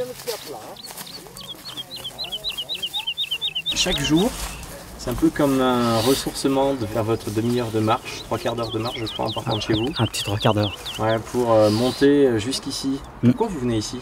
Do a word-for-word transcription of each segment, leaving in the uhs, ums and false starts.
Chaque jour, c'est un peu comme un ressourcement de faire votre demi-heure de marche, trois quarts d'heure de marche, je crois, en partant de chez vous. Un petit trois quarts d'heure. Ouais, pour euh, monter jusqu'ici. Mm. Pourquoi vous venez ici?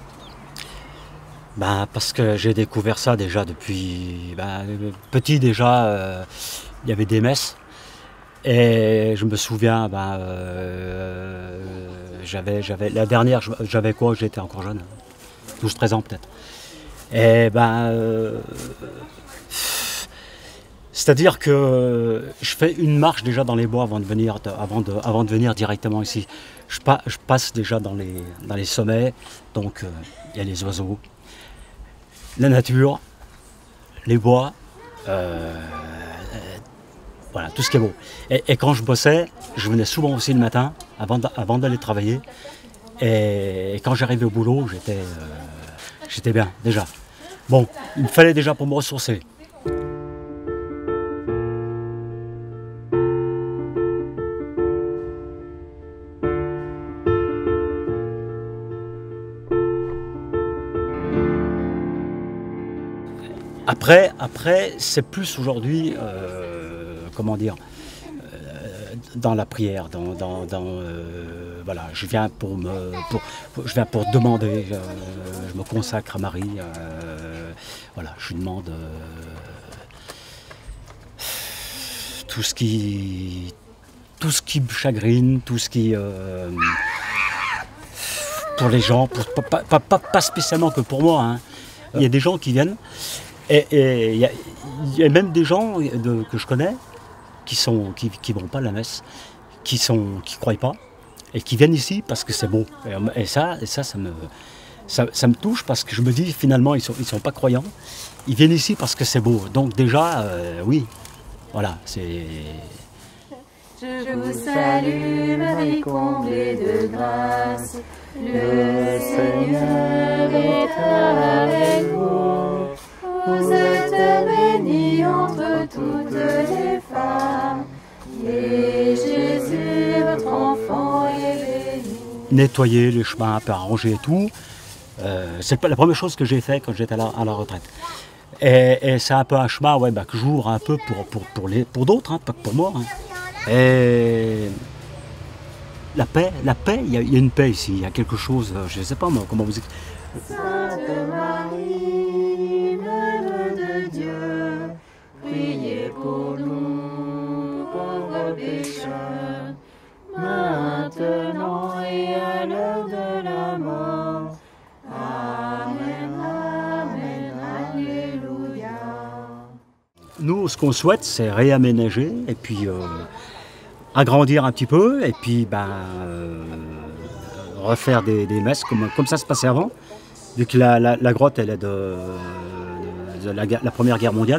Bah, parce que j'ai découvert ça déjà depuis bah, petit déjà, euh, il y avait des messes. Et je me souviens, bah, euh, j'avais, j'avais, la dernière, j'avais quoi? J'étais encore jeune, douze treize ans peut-être. Et ben, euh, c'est-à-dire que je fais une marche déjà dans les bois avant de venir, avant de, avant de venir directement ici. Je, pa, je passe déjà dans les, dans les sommets, donc il euh, y a les oiseaux, la nature, les bois. Euh, Voilà, tout ce qui est beau. Et, et quand je bossais, je venais souvent aussi le matin, avant d'aller travailler. Et, et quand j'arrivais au boulot, j'étais euh, j'étais bien, déjà. Bon, il me fallait déjà pour me ressourcer. Après, après c'est plus aujourd'hui... Euh, comment dire, euh, dans la prière, dans, dans, dans euh, voilà, je viens pour me, pour, pour, je viens pour demander, euh, je me consacre à Marie, euh, voilà, je lui demande euh, tout ce qui, tout ce qui me chagrine, tout ce qui, euh, pour les gens, pour, pas, pas, pas, pas spécialement que pour moi, hein. Il y a des gens qui viennent et, et il, y a, il y a même des gens de, que je connais qui sont qui, qui vont pas à la messe, qui sont qui croient pas et qui viennent ici parce que c'est beau. Et, et ça et ça ça me ça, ça me touche parce que je me dis finalement ils sont ils sont pas croyants, ils viennent ici parce que c'est beau. Donc déjà euh, oui, voilà, c'est. Je vous salue Marie comblée de grâce, le Seigneur est avec vous. Vous êtes bénie entre toutes les femmes, et Jésus, votre enfant, est béni. Nettoyer les chemins, un peu arranger et tout, euh, c'est la première chose que j'ai fait quand j'étais à la, à la retraite. Et, et c'est un peu un chemin ouais, bah, que j'ouvre un peu pour, pour, pour, les, pour d'autres, hein, pas que pour moi. Hein. Et la paix, la paix, il y, y a une paix ici, il y a quelque chose, je ne sais pas moi, comment vous expliquer. Sainte Marie, Mère de Dieu, priez pour nous, pauvres pécheurs, maintenant et à l'heure de la mort. Amen, Amen, Alléluia. Nous, ce qu'on souhaite, c'est réaménager et puis euh, agrandir un petit peu et puis ben, euh, refaire des, des messes comme, comme ça se passait avant. Vu que la, la, la grotte, elle est de, de la, la Première Guerre mondiale.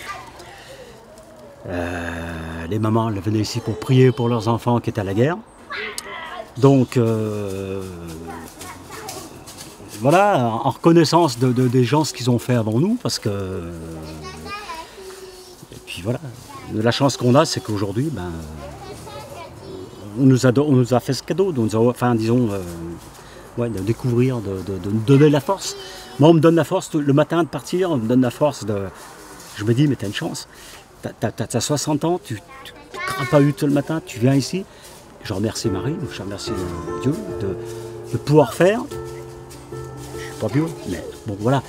Euh, les mamans elles venaient ici pour prier pour leurs enfants qui étaient à la guerre. Donc, euh, voilà, en reconnaissance de, de, des gens ce qu'ils ont fait avant nous, parce que... Et puis voilà, la chance qu'on a, c'est qu'aujourd'hui, ben, on, nous a, on nous a fait ce cadeau, on nous a, enfin disons... Euh, Ouais, de découvrir, de, de, de me donner la force. Moi, on me donne la force le matin de partir, on me donne la force de... Je me dis, mais t'as une chance. T'as soixante ans, tu ne crains pas eu tout le matin, tu viens ici. Je remercie Marie, je remercie Dieu de, de pouvoir faire. Je ne suis pas bio, mais bon, voilà.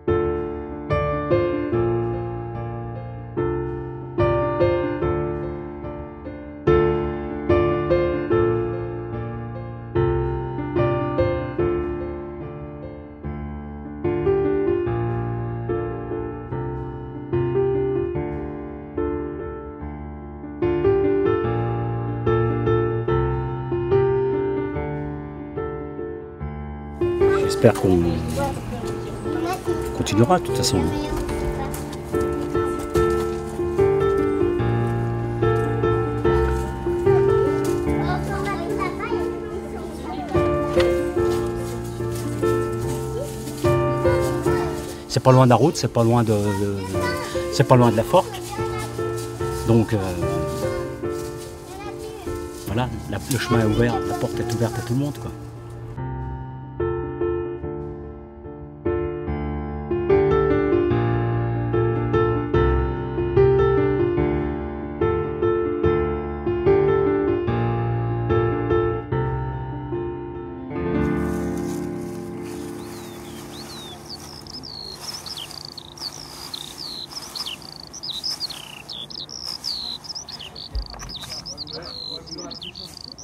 J'espère qu'on continuera de toute façon. C'est pas loin de la route, c'est pas loin de, de c'est pas loin de la forque. Donc euh, voilà, la, le chemin est ouvert, la porte est ouverte à tout le monde, quoi. Amen.